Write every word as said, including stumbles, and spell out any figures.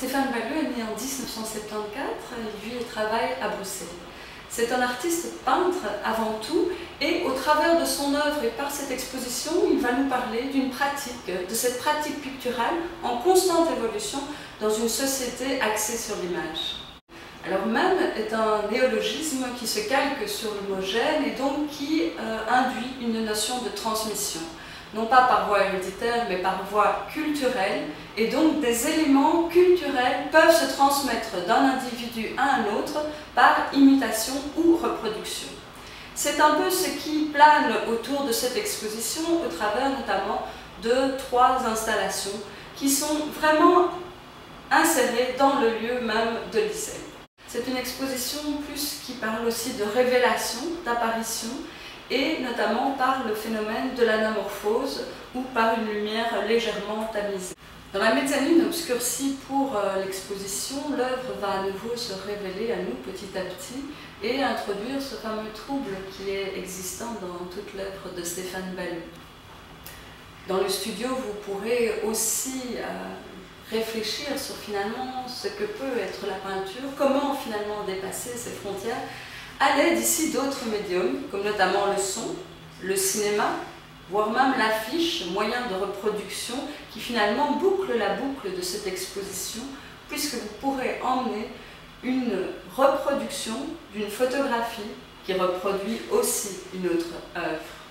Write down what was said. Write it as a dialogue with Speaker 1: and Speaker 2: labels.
Speaker 1: Stéphane Balleux est né en mille neuf cent soixante-quatorze, il vit et travaille à Bruxelles. C'est un artiste peintre avant tout et au travers de son œuvre et par cette exposition, il va nous parler d'une pratique, de cette pratique picturale en constante évolution dans une société axée sur l'image. Alors même est un néologisme qui se calque sur le mot gène et donc qui euh, induit une notion de transmission. Non pas par voie héréditaire, mais par voie culturelle, et donc des éléments culturels peuvent se transmettre d'un individu à un autre par imitation ou reproduction. C'est un peu ce qui plane autour de cette exposition, au travers notamment de trois installations qui sont vraiment insérées dans le lieu même de l'I C E L. C'est une exposition plus qui parle aussi de révélation, d'apparition, et notamment par le phénomène de l'anamorphose ou par une lumière légèrement tamisée. Dans la mezzanine obscurcie pour l'exposition, l'œuvre va à nouveau se révéler à nous petit à petit et introduire ce fameux trouble qui est existant dans toute l'œuvre de Stéphane Balleux. Dans le studio, vous pourrez aussi euh, réfléchir sur finalement ce que peut être la peinture, comment finalement dépasser ces frontières à l'aide ici d'autres médiums, comme notamment le son, le cinéma, voire même l'affiche, moyen de reproduction, qui finalement boucle la boucle de cette exposition, puisque vous pourrez emmener une reproduction d'une photographie qui reproduit aussi une autre œuvre.